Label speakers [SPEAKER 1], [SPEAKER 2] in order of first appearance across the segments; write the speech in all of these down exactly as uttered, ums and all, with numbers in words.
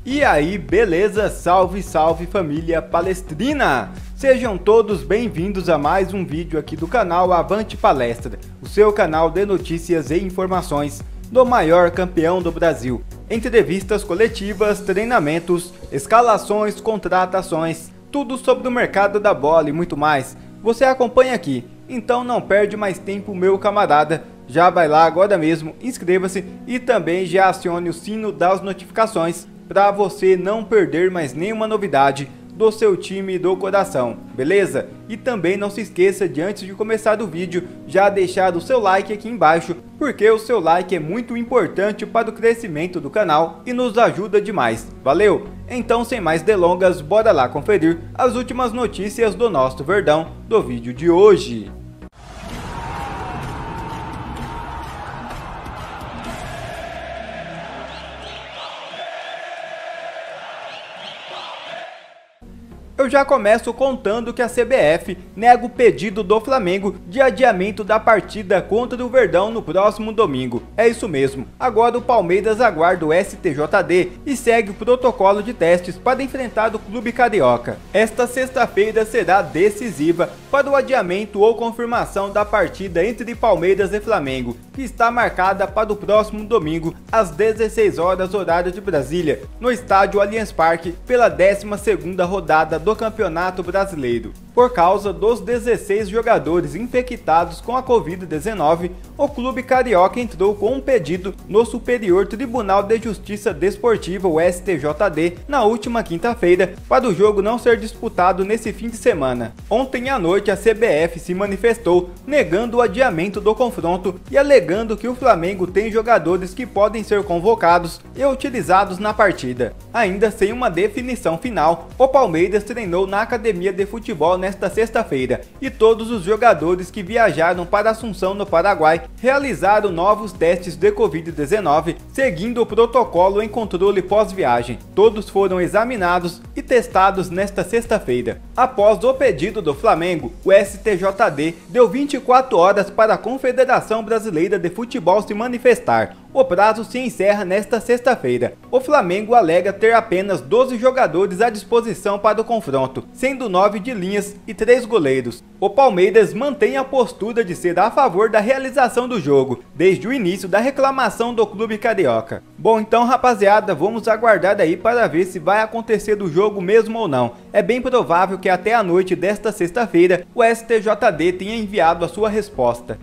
[SPEAKER 1] E aí, beleza? Salve, salve família palestrina! Sejam todos bem-vindos a mais um vídeo aqui do canal Avante Palestra, o seu canal de notícias e informações do maior campeão do Brasil. Entrevistas coletivas, treinamentos, escalações, contratações, tudo sobre o mercado da bola e muito mais. Você acompanha aqui, então não perde mais tempo, meu camarada. Já vai lá agora mesmo, inscreva-se e também já acione o sino das notificações para você não perder mais nenhuma novidade do seu time do coração, beleza? E também não se esqueça de, antes de começar o vídeo, já deixar o seu like aqui embaixo, porque o seu like é muito importante para o crescimento do canal e nos ajuda demais, valeu? Então, sem mais delongas, bora lá conferir as últimas notícias do nosso Verdão do vídeo de hoje. Eu já começo contando que a C B F nega o pedido do Flamengo de adiamento da partida contra o Verdão no próximo domingo. É isso mesmo, agora o Palmeiras aguarda o S T J D e segue o protocolo de testes para enfrentar o clube carioca. Esta sexta-feira será decisiva para o adiamento ou confirmação da partida entre Palmeiras e Flamengo, que está marcada para o próximo domingo, às dezesseis horas horário de Brasília, no estádio Allianz Parque, pela décima segunda rodada do Campeonato Brasileiro. Por causa dos dezesseis jogadores infectados com a Covid dezenove, o clube carioca entrou com um pedido no Superior Tribunal de Justiça Desportiva, o S T J D, na última quinta-feira, para o jogo não ser disputado nesse fim de semana. Ontem à noite, a C B F se manifestou, negando o adiamento do confronto e alegando que o Flamengo tem jogadores que podem ser convocados e utilizados na partida. Ainda sem uma definição final, o Palmeiras treinou na academia de futebol nesta sexta-feira e todos os jogadores que viajaram para Assunção, no Paraguai, realizaram novos testes de Covid dezenove, seguindo o protocolo em controle pós-viagem. Todos foram examinados e testados nesta sexta-feira. Após o pedido do Flamengo, o S T J D deu vinte e quatro horas para a Confederação Brasileira de Futebol se manifestar. O prazo se encerra nesta sexta-feira. O Flamengo alega ter apenas doze jogadores à disposição para o confronto, sendo nove de linhas e três goleiros. O Palmeiras mantém a postura de ser a favor da realização do jogo, desde o início da reclamação do clube carioca. Bom, então rapaziada, vamos aguardar aí para ver se vai acontecer o jogo mesmo ou não. É bem provável que até a noite desta sexta-feira o S T J D tenha enviado a sua resposta.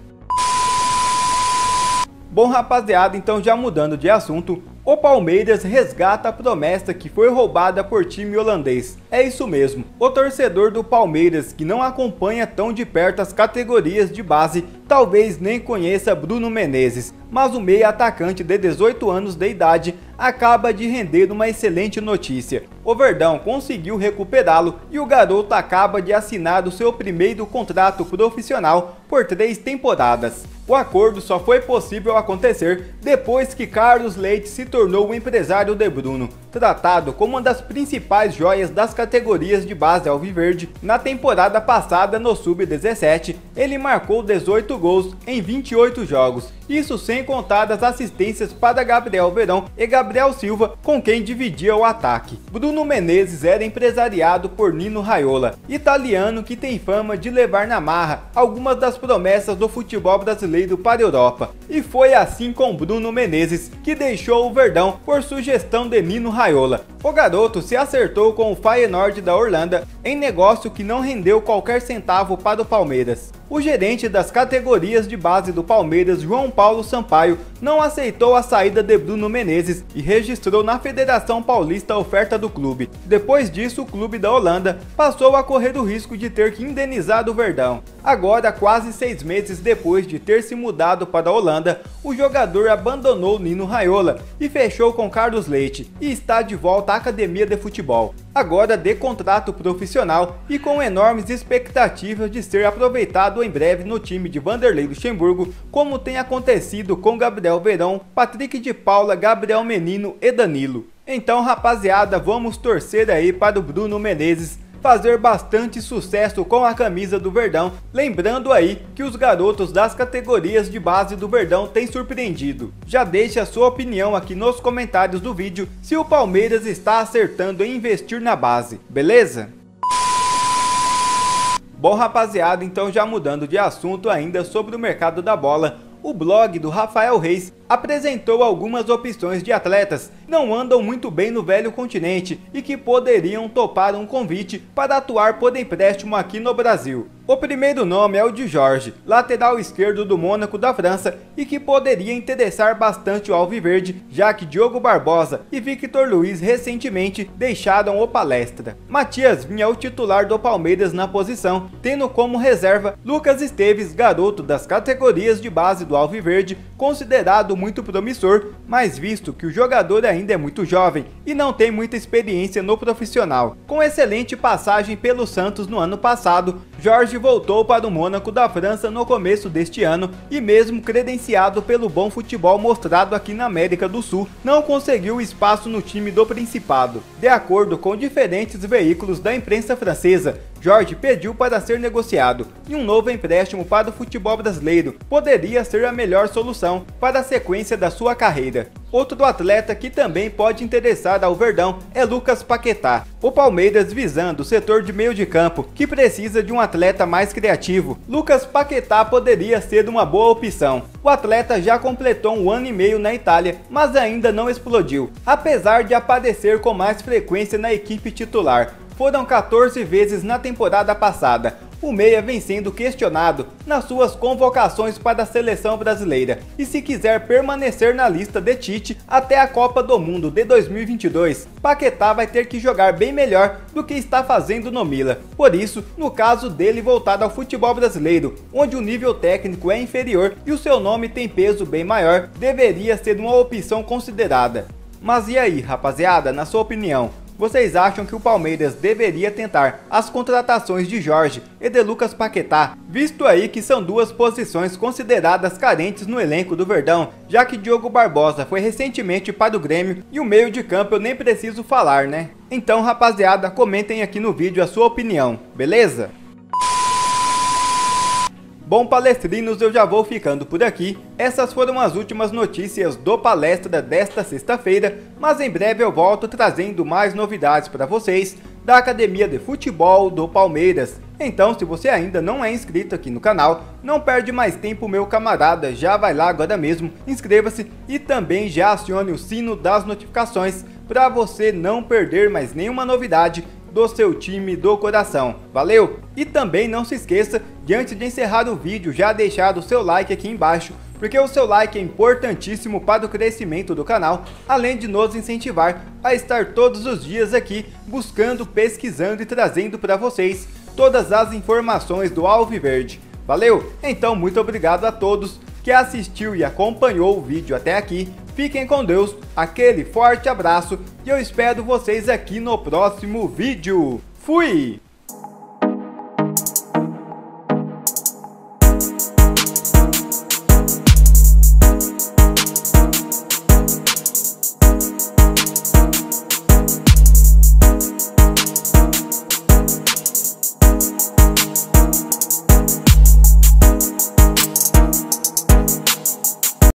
[SPEAKER 1] Bom rapaziada, então já mudando de assunto, o Palmeiras resgata a promessa que foi roubada por time holandês. É isso mesmo, o torcedor do Palmeiras, que não acompanha tão de perto as categorias de base, talvez nem conheça Bruno Menezes, mas o meia atacante de dezoito anos de idade acaba de render uma excelente notícia. O Verdão conseguiu recuperá-lo e o garoto acaba de assinar o seu primeiro contrato profissional por três temporadas. O acordo só foi possível acontecer depois que Carlos Leite se tornou o empresário de Bruno. Tratado como uma das principais joias das categorias de base alviverde, na temporada passada no sub dezessete, ele marcou dezoito gols em vinte e oito jogos, isso sem contar as assistências para Gabriel Veron e Gabriel Silva, com quem dividia o ataque. Bruno Menezes era empresariado por Nino Raiola, italiano que tem fama de levar na marra algumas das promessas do futebol brasileiro para a Europa. E foi assim com Bruno Menezes, que deixou o Verdão por sugestão de Nino Raiola. O garoto se acertou com o Feyenoord da Holanda em negócio que não rendeu qualquer centavo para o Palmeiras. O gerente das categorias de base do Palmeiras, João Paulo Sampaio, não aceitou a saída de Bruno Menezes e registrou na Federação Paulista a oferta do clube. Depois disso, o clube da Holanda passou a correr o risco de ter que indenizar o Verdão. Agora, quase seis meses depois de ter se mudado para a Holanda, o jogador abandonou Nino Raiola e fechou com Carlos Leite e está de volta à academia de futebol. Agora de contrato profissional e com enormes expectativas de ser aproveitado em breve no time de Vanderlei Luxemburgo, como tem acontecido com Gabriel Veron, Patrick de Paula, Gabriel Menino e Danilo. Então rapaziada, vamos torcer aí para o Bruno Menezes fazer bastante sucesso com a camisa do Verdão, lembrando aí que os garotos das categorias de base do Verdão têm surpreendido. Já deixe a sua opinião aqui nos comentários do vídeo se o Palmeiras está acertando em investir na base, beleza? Bom rapaziada, então já mudando de assunto ainda sobre o mercado da bola, o blog do Rafael Reis apresentou algumas opções de atletas que não andam muito bem no velho continente e que poderiam topar um convite para atuar por empréstimo aqui no Brasil. O primeiro nome é o de Jorge, lateral esquerdo do Mônaco da França e que poderia interessar bastante o Alviverde, já que Diogo Barbosa e Victor Luiz recentemente deixaram o Palestra. Matias Vinha é o titular do Palmeiras na posição, tendo como reserva Lucas Esteves, garoto das categorias de base do Alviverde, considerado muito promissor, mas visto que o jogador ainda é muito jovem e não tem muita experiência no profissional. Com excelente passagem pelo Santos no ano passado, Jorge voltou para o Mônaco da França no começo deste ano e mesmo credenciado pelo bom futebol mostrado aqui na América do Sul, não conseguiu espaço no time do Principado. De acordo com diferentes veículos da imprensa francesa, Jorge pediu para ser negociado e um novo empréstimo para o futebol brasileiro poderia ser a melhor solução para a sequência da sua carreira. Outro atleta que também pode interessar ao Verdão é Lucas Paquetá. O Palmeiras visando o setor de meio de campo, que precisa de um atleta mais criativo. Lucas Paquetá poderia ser uma boa opção. O atleta já completou um ano e meio na Itália, mas ainda não explodiu, apesar de aparecer com mais frequência na equipe titular. Foram quatorze vezes na temporada passada. O meia vem sendo questionado nas suas convocações para a seleção brasileira e se quiser permanecer na lista de Tite até a Copa do Mundo de dois mil e vinte e dois, Paquetá vai ter que jogar bem melhor do que está fazendo no Milan. Por isso, no caso dele voltado ao futebol brasileiro, onde o nível técnico é inferior e o seu nome tem peso bem maior, deveria ser uma opção considerada. Mas e aí, rapaziada, na sua opinião? Vocês acham que o Palmeiras deveria tentar as contratações de Jorge e de Lucas Paquetá, visto aí que são duas posições consideradas carentes no elenco do Verdão, já que Diogo Barbosa foi recentemente para o Grêmio e o meio de campo eu nem preciso falar, né? Então, rapaziada, comentem aqui no vídeo a sua opinião, beleza? Bom, palestrinos, eu já vou ficando por aqui. Essas foram as últimas notícias do Palestra desta sexta-feira, mas em breve eu volto trazendo mais novidades para vocês da Academia de Futebol do Palmeiras. Então, se você ainda não é inscrito aqui no canal, não perde mais tempo, meu camarada, já vai lá agora mesmo, inscreva-se e também já acione o sino das notificações para você não perder mais nenhuma novidade do seu time do coração. Valeu? E também não se esqueça de, antes de encerrar o vídeo, já deixar o seu like aqui embaixo, porque o seu like é importantíssimo para o crescimento do canal, além de nos incentivar a estar todos os dias aqui buscando, pesquisando e trazendo para vocês todas as informações do Alviverde. Valeu? Então, muito obrigado a todos que assistiu e acompanhou o vídeo até aqui. Fiquem com Deus, aquele forte abraço e eu espero vocês aqui no próximo vídeo. Fui!